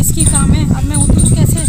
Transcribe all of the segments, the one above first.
Risky काम है। अब मैं उतरूँ कैसे?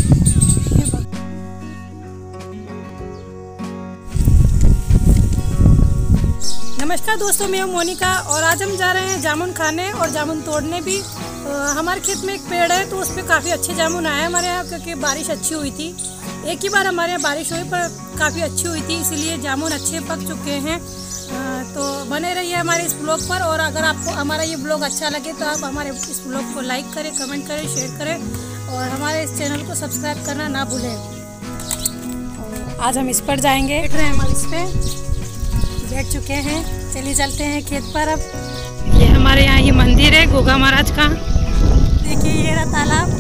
नमस्कार दोस्तों, मैं हूं मोनिका और आज हम जा रहे हैं जामुन खाने और जामुन तोड़ने भी। हमारे खेत में एक पेड़ है तो उस पर काफ़ी अच्छे जामुन आए हमारे यहाँ, क्योंकि बारिश अच्छी हुई थी। एक ही बार हमारे यहाँ बारिश हुई पर काफ़ी अच्छी हुई थी, इसीलिए जामुन अच्छे पक चुके हैं। तो बने रहिए हमारे इस ब्लॉग पर, और अगर आपको हमारा ये ब्लॉग अच्छा लगे तो आप हमारे इस ब्लॉग को लाइक करें, कमेंट करें, शेयर करें और हमारे इस चैनल को सब्सक्राइब करना ना भूलें। आज हम इस पर जाएंगे, बैठ रहे हैं हम इस पर, बैठ चुके हैं। चलिए चलते हैं खेत पर। अब ये हमारे यहाँ ये मंदिर है गोगा महाराज का। देखिए ये रहा तालाब,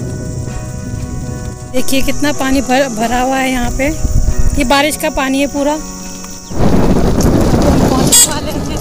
देखिए कितना पानी भरा हुआ है यहाँ पे। ये बारिश का पानी है पूरा। तो हम पहुँचने वाले हैं।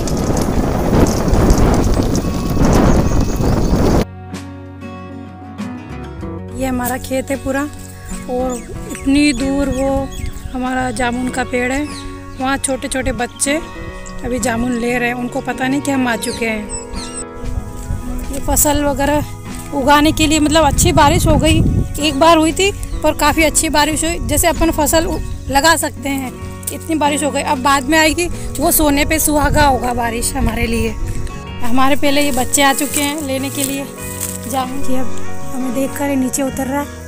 ये हमारा खेत है पूरा, और इतनी दूर वो हमारा जामुन का पेड़ है। वहाँ छोटे छोटे बच्चे अभी जामुन ले रहे हैं, उनको पता नहीं कि हम आ चुके हैं। ये फसल वगैरह उगाने के लिए, मतलब अच्छी बारिश हो गई, एक बार हुई थी पर काफ़ी अच्छी बारिश हुई, जैसे अपन फसल लगा सकते हैं, इतनी बारिश हो गई। अब बाद में आएगी वो सोने पे सुहागा होगा बारिश हमारे लिए। हमारे पहले ये बच्चे आ चुके हैं लेने के लिए जामुन की। अब हमें देख कर नीचे उतर रहा है।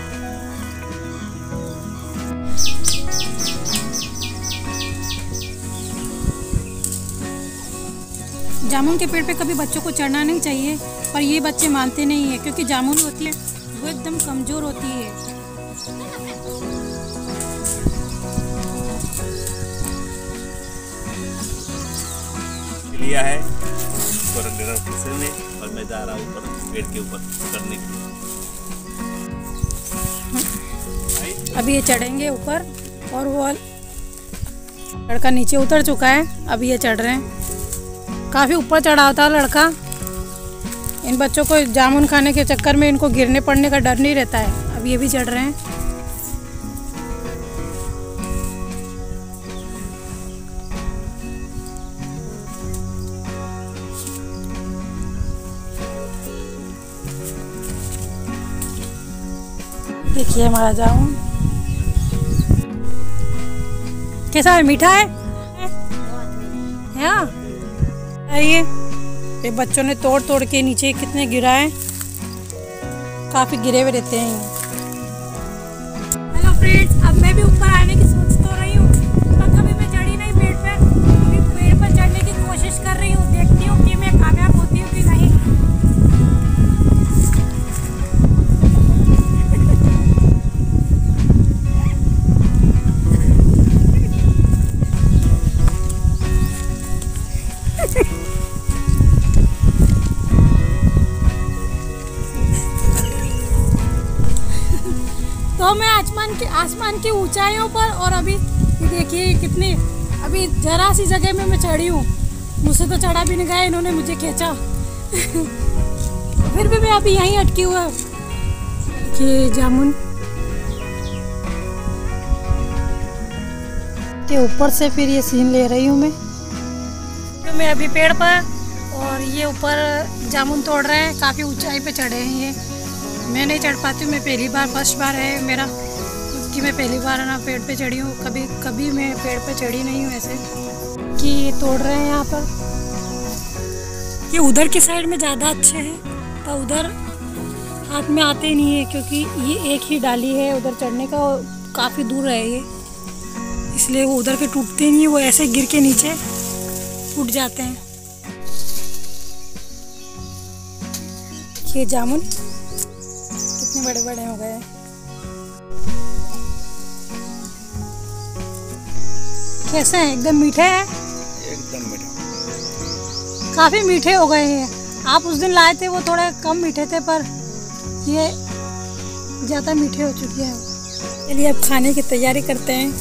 जामुन के पेड़ पे कभी बच्चों को चढ़ना नहीं चाहिए, पर ये बच्चे मानते नहीं है, क्योंकि जामुन होती है वो एकदम कमज़ोर होती है। लिया है ऊपर ने, और मैं जा रहा हूँ ऊपर पेड़ के ऊपर चढ़ने के लिए। अभी ये चढ़ेंगे ऊपर, और वो लड़का नीचे उतर चुका है, अभी ये चढ़ रहे हैं। काफ़ी ऊपर चढ़ा होता है लड़का। इन बच्चों को जामुन खाने के चक्कर में इनको गिरने पड़ने का डर नहीं रहता है। अब ये भी चढ़ रहे हैं। देखिए हमारा जामुन कैसा है, मीठा है। हाँ ये बच्चों ने तोड़ तोड़ के नीचे कितने गिराए, काफ़ी गिरे हुए रहते हैं। हेलो फ्रेंड्स, अब मैं भी ऊपर आने की सोच तो रही हूँ, पर कभी मैं चढ़ी नहीं पेड़ पे। अभी पेड़ पर चढ़ने की कोशिश कर रही हूँ, देखती हूँ कि मैं कामयाब होती हूँ कि नहीं। तो मैं आसमान की ऊंचाइयों पर, और अभी देखिए कितनी, अभी जरा सी जगह में मैं चढ़ी हूँ। मुझसे तो चढ़ा भी नहीं गया, इन्होंने मुझे खींचा। फिर भी मैं अभी यहीं अटकी हुआ। ये जामुन के ऊपर से फिर ये सीन ले रही हूँ मैं अभी पेड़ पर, और ये ऊपर जामुन तोड़ रहे हैं। काफ़ी ऊंचाई पे चढ़े हैं ये, मैं नहीं चढ़ पाती हूँ। मैं पहली बार, फर्स्ट बार है मेरा कि मैं पहली बार ना पेड़ पे चढ़ी हूँ। कभी मैं पेड़ पे चढ़ी नहीं हूँ ऐसे। कि ये तोड़ रहे हैं यहाँ पर। ये उधर की साइड में ज़्यादा अच्छे हैं, पर उधर हाथ में आते नहीं है, क्योंकि ये एक ही डाली है उधर चढ़ने का, और काफ़ी दूर है ये, इसलिए वो उधर के टूटते नहीं, वो ऐसे गिर के नीचे टूट जाते हैं। ये जामुन कितने बड़े बड़े हो गए। कैसे हैं? एकदम मीठे हैं। एकदम मीठा, काफ़ी मीठे हो गए हैं। आप उस दिन लाए थे वो थोड़े कम मीठे थे, पर ये ज़्यादा मीठे हो चुके हैं। चलिए अब खाने की तैयारी करते हैं।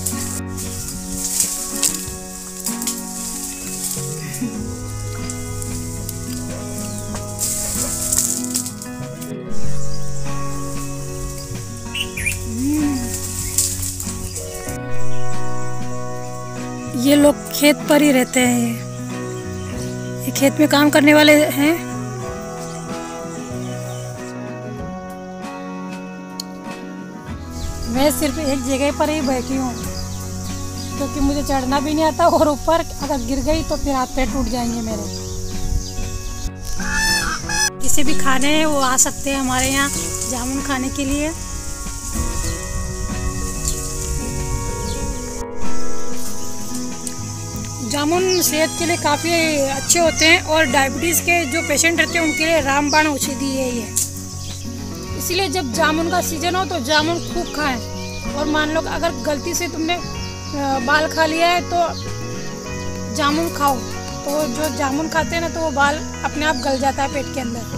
ये लोग खेत पर ही रहते हैं, ये खेत में काम करने वाले हैं। मैं सिर्फ एक जगह पर ही बैठी हूँ क्योंकि मुझे चढ़ना भी नहीं आता, और ऊपर अगर गिर गई तो फिर हाथ पैर टूट जाएंगे मेरे। जिसे भी खाने हैं वो आ सकते हैं हमारे यहाँ जामुन खाने के लिए। जामुन सेहत के लिए काफ़ी अच्छे होते हैं और डायबिटीज़ के जो पेशेंट रहते हैं उनके लिए रामबाण औषधि है ये। इसीलिए जब जामुन का सीज़न हो तो जामुन खूब खाएं। और मान लो अगर गलती से तुमने बाल खा लिया है तो जामुन खाओ, तो जो जामुन खाते हैं ना तो वो बाल अपने आप गल जाता है पेट के अंदर।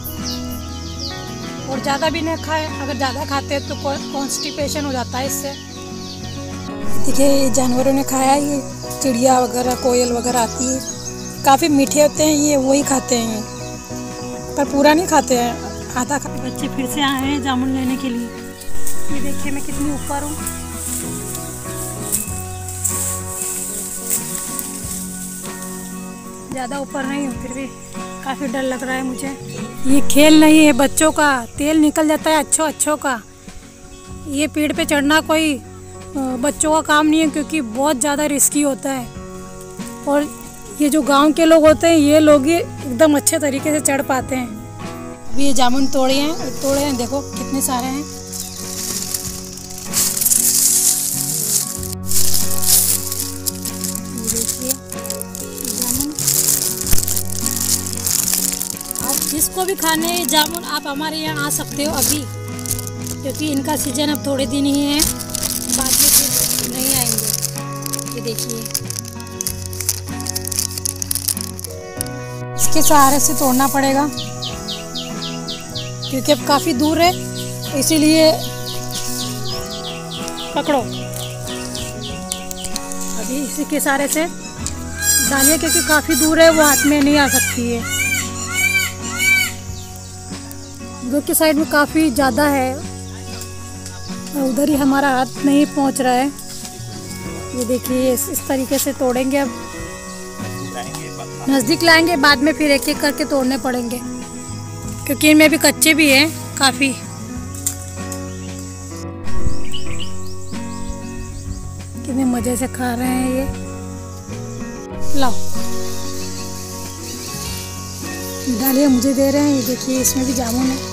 और ज़्यादा भी नहीं खाएं, अगर ज़्यादा खाते हैं तो कॉन्स्टिपेशन हो जाता है इससे। देखिए ये जानवरों ने खाया, ये चिड़िया वगैरह कोयल वगैरह आती है, काफ़ी मीठे होते हैं ये, वही खाते हैं पर पूरा नहीं खाते हैं, आधा खा। बच्चे फिर से आए हैं जामुन लेने के लिए। ये देखिए मैं कितनी ऊपर हूँ। ज़्यादा ऊपर नहीं हूँ, फिर भी काफ़ी डर लग रहा है मुझे। ये खेल नहीं है बच्चों का, तेल निकल जाता है अच्छों का। ये पेड़ पे चढ़ना कोई बच्चों का काम नहीं है क्योंकि बहुत ज़्यादा रिस्की होता है। और ये जो गांव के लोग होते हैं ये लोग ही एकदम अच्छे तरीके से चढ़ पाते हैं। अभी ये जामुन तोड़े हैं, देखो कितने सारे हैं। ये देखिए जामुन, आप जिसको भी खाने हैं जामुन आप हमारे यहाँ आ सकते हो अभी, क्योंकि इनका सीजन अब थोड़े दिन ही है, बाद में फिर नहीं आएंगे। ये देखिए इसके सहारे से तोड़ना पड़ेगा क्योंकि अब काफ़ी दूर है, इसीलिए पकड़ो अभी इसी के सहारे से डालिए क्योंकि काफ़ी दूर है, वो हाथ में नहीं आ सकती है। उधर की साइड में काफ़ी ज़्यादा है, उधर ही हमारा हाथ नहीं पहुंच रहा है। ये देखिए इस तरीके से तोड़ेंगे, अब नज़दीक लाएंगे, बाद में फिर एक एक करके तोड़ने पड़ेंगे क्योंकि इनमें भी कच्चे भी हैं काफ़ी। कितने मज़े से खा रहे हैं ये। लाओ डालिए, मुझे दे रहे हैं। ये देखिए इसमें भी जामुन है।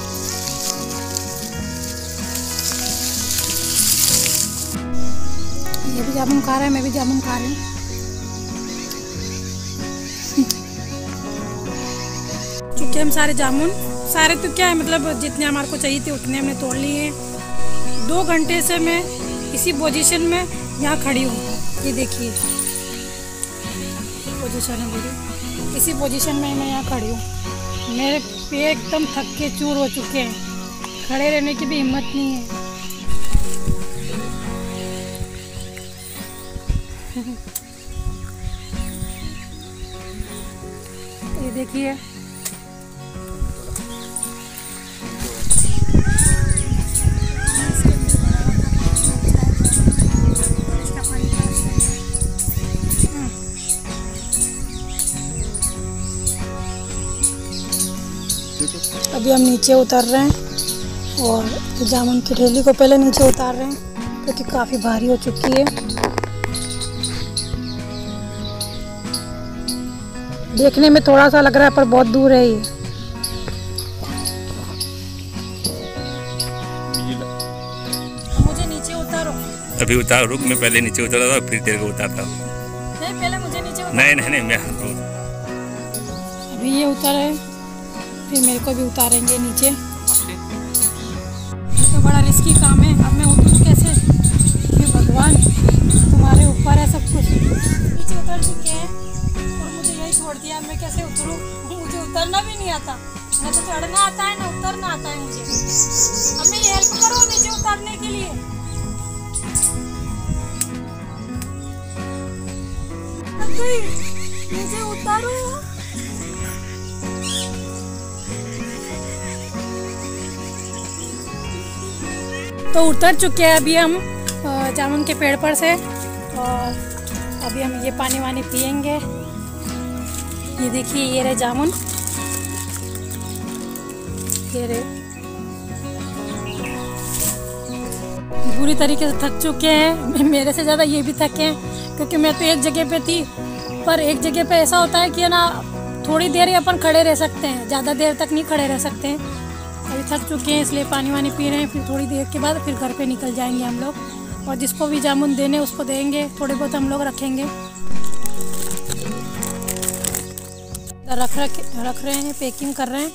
ये भी जामुन खा रहा है, मैं भी जामुन खा रही हूँ। चुके हम सारे जामुन, सारे तो क्या है मतलब जितने हमारे को चाहिए थे उतने हमने तोड़ लिए हैं। 2 घंटे से मैं इसी पोजीशन में यहाँ खड़ी हूँ। ये देखिए पोजीशन है मेरी, इसी पोजीशन में मैं यहाँ खड़ी हूँ। मेरे पैर एकदम थक के चूर हो चुके हैं, खड़े रहने की भी हिम्मत नहीं है। ये देखिए अभी हम नीचे उतर रहे हैं और जामुन की ठेली को पहले नीचे उतार रहे हैं क्योंकि काफ़ी भारी हो चुकी है। देखने में थोड़ा सा लग रहा है पर बहुत दूर है ये। मुझे नीचे उतारो। अभी उतार, रुक, मैं पहले नीचे उतरा था फिर तेरे को उतारता हूँ। नहीं पहले मुझे नीचे उतारो। नहीं मैं अभी ये उतर है, फिर मेरे को भी उतारेंगे नीचे। ये तो बड़ा रिस्की काम है, अब मैं उतरूँ कैसे? ये भगवान तुम्हारे ऊपर है सब कुछ। नीचे उतर चुके हैं और मुझे यही छोड़ दिया, मैं कैसे उतरूँ? मुझे उतरना भी नहीं आता, ना तो चढ़ना आता है ना उतरना आता है मुझे। अब मेरी हेल्प करो नीचे उतरने के लिए। नीचे उतारो। तो उतर चुके हैं अभी हम जामुन के पेड़ पर से, और अभी हम ये पानी वानी पियेंगे। ये देखिए ये रहे जामुन, ये रहे। पूरी तरीके से थक चुके हैं। मेरे से ज़्यादा ये भी थके हैं, क्योंकि मैं तो एक जगह पे थी। पर एक जगह पे ऐसा होता है कि ना थोड़ी देर ही अपन खड़े रह सकते हैं, ज़्यादा देर तक नहीं खड़े रह सकते हैं। अभी थक चुके हैं, इसलिए पानी वानी पी रहे हैं। फिर थोड़ी देर के बाद फिर घर पे निकल जाएंगे हम लोग, और जिसको भी जामुन देने उसको देंगे, थोड़े बहुत हम लोग रखेंगे। रख रहे हैं, पैकिंग कर रहे हैं,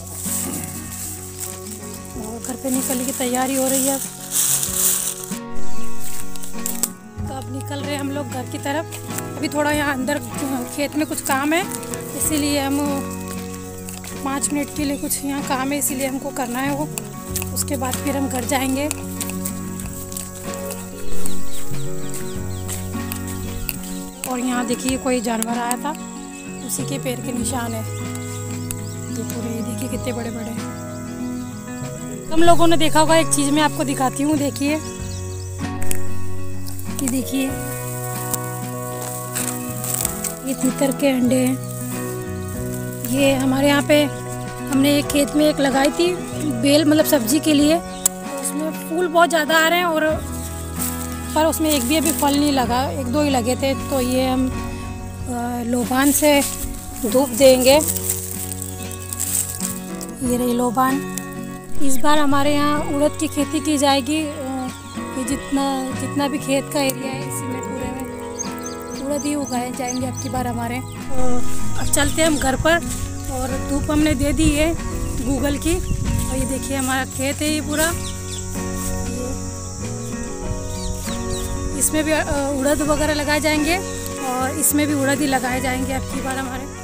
और घर पे निकलने की तैयारी हो रही है। तो अब निकल रहे हैं हम लोग घर की तरफ। अभी थोड़ा यहाँ अंदर खेत में कुछ काम है, इसीलिए हम 5 मिनट के लिए कुछ यहाँ काम है, इसीलिए हमको करना है वो। उसके बाद फिर हम घर जाएंगे। और यहाँ देखिए कोई जानवर आया था, उसी के पैर के निशान है। तो पूरे देखिए कितने बड़े बड़े हैं। हम लोगों ने देखा होगा, एक चीज़ मैं आपको दिखाती हूँ। देखिए ये देखिए, ये तीतर के अंडे हैं। ये हमारे यहाँ पे हमने एक खेत में एक लगाई थी बेल, मतलब सब्जी के लिए। उसमें फूल बहुत ज़्यादा आ रहे हैं, और पर उसमें एक भी अभी फल नहीं लगा, 1-2 ही लगे थे। तो ये हम लोबान से धूप देंगे। ये रही लोबान। इस बार हमारे यहाँ उड़द की खेती की जाएगी। ये जितना भी खेत का एरिया है, इसी में पूरे में उड़द ही उगाए जाएंगे अब की बार हमारे। अब चलते हैं हम घर पर, और धूप हमने दे दी है गूगल की। और ये देखिए हमारा खेत है ये पूरा। इसमें भी उड़द वगैरह लगाए जाएंगे, और इसमें भी उड़द ही लगाए जाएंगे अब की बार हमारे।